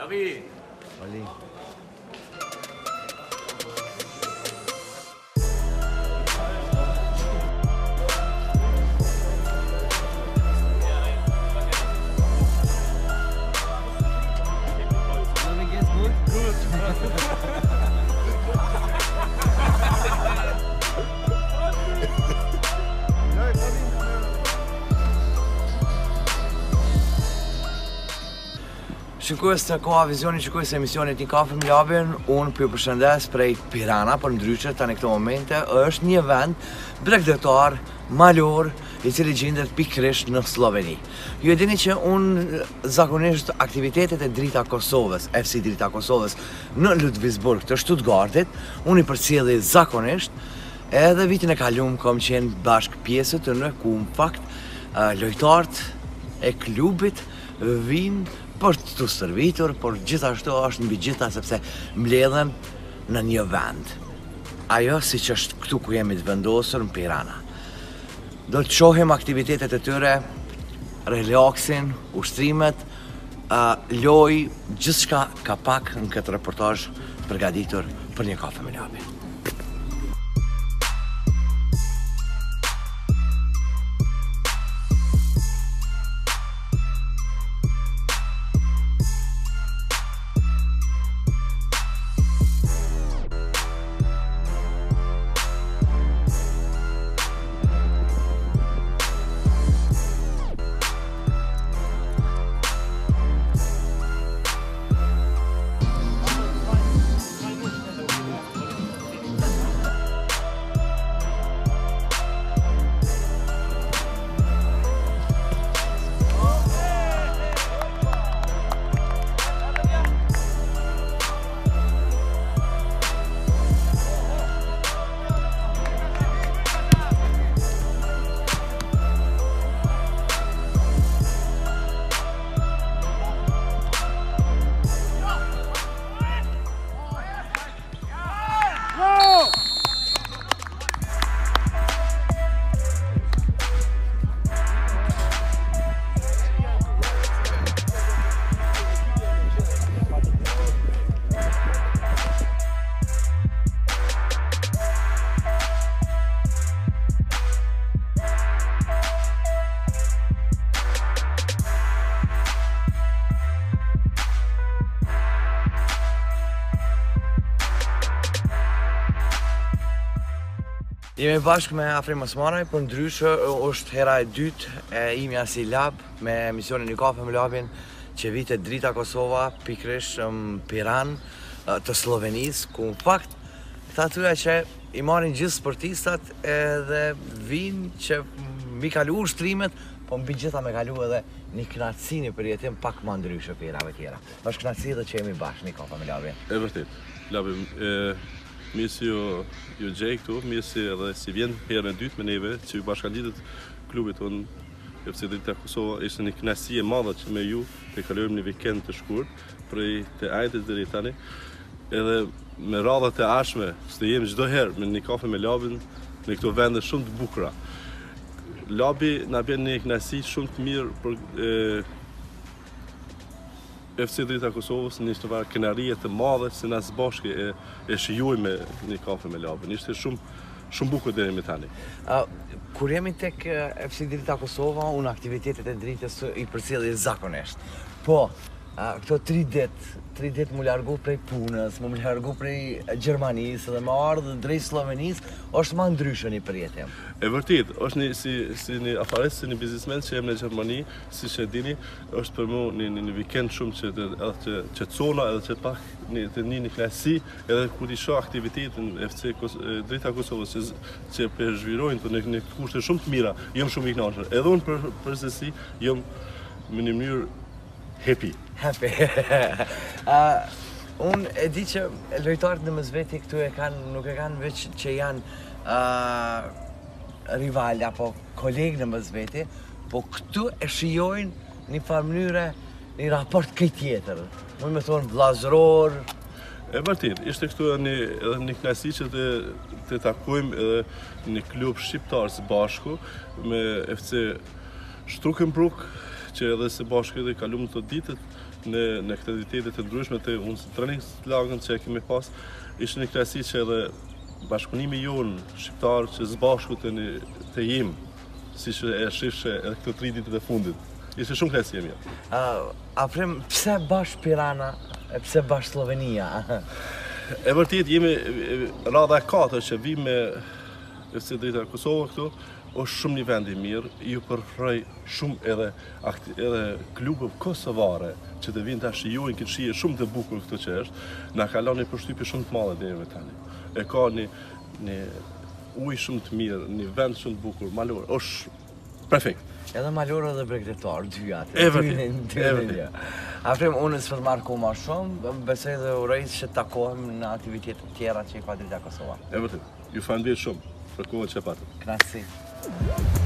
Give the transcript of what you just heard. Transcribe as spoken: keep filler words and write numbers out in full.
Labi! Ali. Shikues të koha vizioni, shikues e emisionit Një Kafe me Labin, unë për ju përshëndes prej Pirana, për ndryshe të në këto momente, është një vend bregdetar, malor, i cili gjendet pikërisht në Sloveni. Ju e dini që unë zakonisht aktivitetet e Drita Kosovës, F C Drita Kosovës, në Ludwigsburg të Stuttgartit, unë i përcjelli zakonisht, edhe vitin e kalum kom qenë bashk pjesë të në ku në fakt lojtart e klubit vinë për të stërvitur, por gjithashtu është mbi gjitha sepse mbledhen në një vend. Ajo si që është këtu ku jemi të vendosur në Pirana. Do të shohim aktivitetet e tyre, relaksin, ushtrimet, loj, gjithçka ka pak në këtë reportazh përgatitur për Një Kafe me Labin. Jemi bashkë me Afrim Osmanaj, për ndryshe është hera e dytë e imja si lab me emisionin Një Kafe me Labin që vitet Drita Kosova, pikrish në Piran të Slovenisë, ku në fakt këta tyja që i marrin gjithë sportistat edhe vinë që mi kalu ushtrimet, po mbi gjitha me kalu edhe një knatësi, një përjetim pak ma ndryshe pirave tjera. Është knatësi dhe që jemi bashkë Një Kafe me Labin. E vërtet, Labim, mirë si ju, ju gjej këtu, mirë si edhe si vjen herën e dytë me neve që ju bashkanditet klubit tonë F C Drita Kosova. Ishte një kënaqësi e madhe që me ju të kalojmë një vikend të shkurt prej të ajtës deri tani, edhe me radhat e ashme që të jemi çdo herë me Një Kafe me Labin në këto vende shumë të bukura. Labi na bën një kënaqësi shumë të mirë për e, F C Drita Kosovës, një të varë kënaqërie të madhe se na së bashku e, e shijoj me Një Kafe me Labin. Ishte shumë shumë bukur deri më tani. Uh, kur jemi tek F C Drita Kosova, unë aktivitetet e dritës i përcjelli zakonisht. Po, uh, këto tri ditë, tri ditë më largu prej punës, më largu prej Gjermanisë dhe më ardhë drejt Slovenisë, është më ndryshë një përjetim. E vërtet, është një, si, si një afares, si një biznismen që jem në Gjermani, si që dini, është për mu një, një, një vikend shumë që edhe që qetësona, edhe që pak një, të një një klasi, edhe kur i shoh aktivitetin F C Kos, Drita Kosovës që, që përzhvirojnë të në, në kushte shumë të mira, jam shumë i kënaqur. Edhe unë për, përgjithësi jam në një mënyrë happy. Happy. uh, unë e di që lojtarët në mëzveti këtu e kanë, nuk e kanë veç që janë uh, rival apo kolegë në mëzveti, po këtu e shijojnë një farë mënyre, një raport këj tjetër. Mund me thonë vllazëror. E vërtet, ishte këtu një, edhe një knasi që të, të takojmë edhe një klub shqiptar së bashku me F C Shtrukkenbrück, që edhe së bashku edhe kalum të ditët në në aktivitete të ndryshme të unë trajningslagën që kemi pas, ishte një krahasi që edhe bashkëpunimi jonë shqiptar që së bashku të një të jim, siç e shifshe edhe këto tre ditët e fundit. Ishte shumë krahasi e mirë. Uh, Afrim, pse bash Pirana e pse bash Slovenia? E vërtet jemi rradha e katër që vi me si drejta e Kosovës këtu, është shumë një vend i mirë, ju përfroj shumë edhe edhe klube kosovare që të vinë ta shijojnë këtë shije shumë të bukur këtu që është, na ka lënë një përshtypje shumë të madhe deri më tani. E ka një një ujë shumë të mirë, një vend shumë të bukur, malor, është perfekt. Edhe malor edhe bregdetar, dy atë. E vërtet, e vërtet. Afrim, unë s'po të marr kohë më shumë, besoj dhe uroj që takohem në aktivitete të tjera që i ka drejta Kosova. E vërtet, ju falenderoj shumë për kohën që patëm. Kënaqësi.